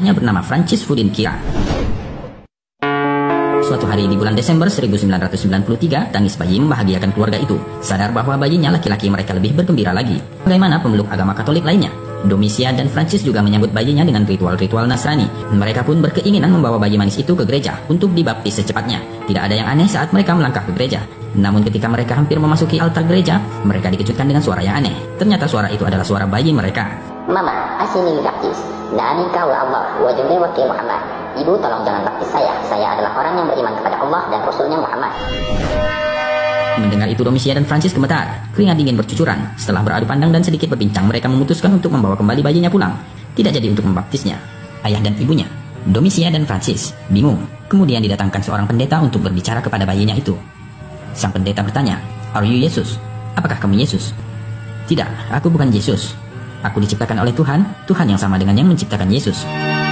bernama Francis Fudin Kira. Suatu hari di bulan Desember 1993, tangis bayi membahagiakan keluarga itu. Sadar bahwa bayinya laki-laki, mereka lebih bergembira lagi. Bagaimana pemeluk agama Katolik lainnya? Domitia dan Francis juga menyambut bayinya dengan ritual-ritual Nasrani. Mereka pun berkeinginan membawa bayi manis itu ke gereja untuk dibaptis secepatnya. Tidak ada yang aneh saat mereka melangkah ke gereja. Namun ketika mereka hampir memasuki altar gereja, mereka dikejutkan dengan suara yang aneh. Ternyata suara itu adalah suara bayi mereka. Mama, asini baptis. Nani kau Allah, wa jumbe wakil Muhammad. Ibu, tolong jangan baptis saya. Saya adalah orang yang beriman kepada Allah dan Rasulnya Muhammad. Mendengar itu, Domitia dan Francis gemetar. Keringat dingin bercucuran. Setelah beradu pandang dan sedikit berbincang, mereka memutuskan untuk membawa kembali bayinya pulang. Tidak jadi untuk membaptisnya. Ayah dan ibunya, Domitia dan Francis, bingung. Kemudian didatangkan seorang pendeta untuk berbicara kepada bayinya itu. Sang pendeta bertanya, "Are you Yesus? Apakah kamu Yesus?" "Tidak, aku bukan Yesus. Aku diciptakan oleh Tuhan, Tuhan yang sama dengan yang menciptakan Yesus."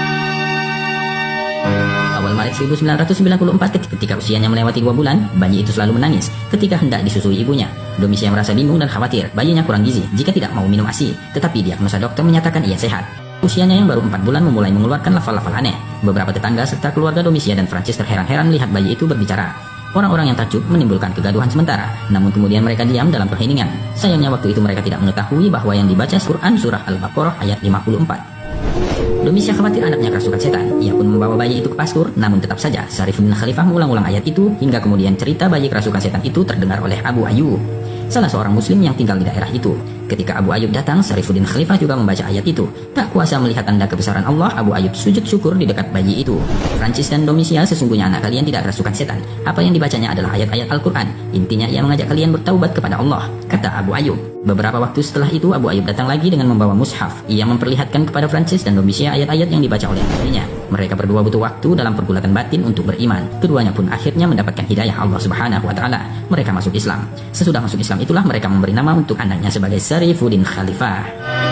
Awal Maret 1994, ketika usianya melewati 2 bulan, bayi itu selalu menangis ketika hendak disusui ibunya. Domitia merasa bingung dan khawatir bayinya kurang gizi jika tidak mau minum ASI, tetapi diagnosa dokter menyatakan ia sehat. Usianya yang baru 4 bulan memulai mengeluarkan lafal-lafal aneh. Beberapa tetangga serta keluarga Domitia dan Francis terheran-heran melihat bayi itu berbicara. Orang-orang yang takjub menimbulkan kegaduhan sementara, namun kemudian mereka diam dalam keheningan. Sayangnya waktu itu mereka tidak mengetahui bahwa yang dibaca Quran surah Al-Baqarah ayat 54. Domitia khawatir anaknya kerasukan setan. Ia pun membawa bayi itu ke pastor, namun tetap saja Syarifuddin Khalifah mengulang-ulang ayat itu hingga kemudian cerita bayi kerasukan setan itu terdengar oleh Abu Ayyub, salah seorang muslim yang tinggal di daerah itu. Ketika Abu Ayyub datang, Syarifuddin Khalifah juga membaca ayat itu. Tak kuasa melihat tanda kebesaran Allah, Abu Ayyub sujud syukur di dekat bayi itu. Francis dan Domitia, sesungguhnya anak kalian tidak kerasukan setan. Apa yang dibacanya adalah ayat-ayat Al-Quran. Intinya ia mengajak kalian bertaubat kepada Allah, kata Abu Ayyub. Beberapa waktu setelah itu, Abu Ayyub datang lagi dengan membawa mushaf. Ia memperlihatkan kepada Francis dan Domitia ayat-ayat yang dibaca oleh dirinya. Mereka berdua butuh waktu dalam pergulatan batin untuk beriman. Keduanya pun akhirnya mendapatkan hidayah Allah Subhanahu wa Ta'ala. Mereka masuk Islam. Sesudah masuk Islam itulah mereka memberi nama untuk anaknya sebagai Syarifuddin Khalifah.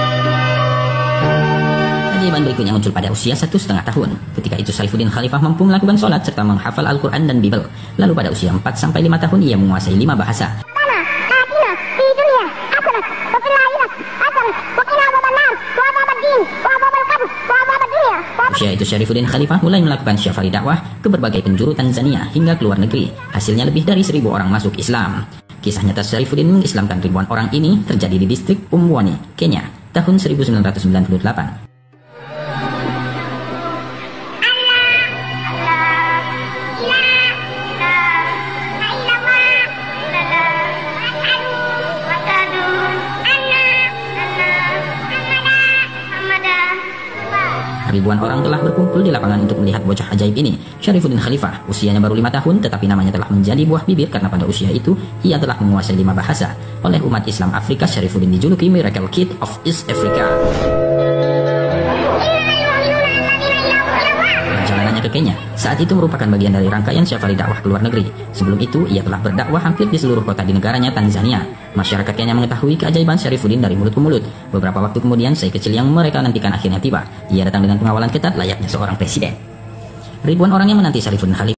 Keajaiban berikutnya muncul pada usia 1,5 tahun. Ketika itu Syarifuddin Khalifah mampu melakukan sholat serta menghafal Al-Quran dan Bible. Lalu pada usia 4-5 tahun ia menguasai 5 bahasa. Usia itu Syarifuddin Khalifah mulai melakukan syafari dakwah ke berbagai penjuru Tanzania hingga ke luar negeri. Hasilnya lebih dari 1.000 orang masuk Islam. Kisah nyata Syarifuddin mengislamkan ribuan orang ini terjadi di distrik Pumwani, Kenya, tahun 1998. Ribuan orang telah berkumpul di lapangan untuk melihat bocah ajaib ini. Syarifuddin Khalifah, usianya baru 5 tahun, tetapi namanya telah menjadi buah bibir karena pada usia itu ia telah menguasai 5 bahasa. Oleh umat Islam Afrika, Syarifuddin dijuluki Miracle Kid of East Africa. Perjalanannya ke Kenya saat itu merupakan bagian dari rangkaian syafari dakwah ke luar negeri. Sebelum itu, ia telah berdakwah hampir di seluruh kota di negaranya Tanzania. Masyarakat Kenya mengetahui keajaiban Syarifuddin dari mulut ke mulut. Beberapa waktu kemudian, sei kecil yang mereka nantikan akhirnya tiba. Ia datang dengan pengawalan ketat layaknya seorang presiden. Ribuan orang yang menanti Syarifuddin Khalifah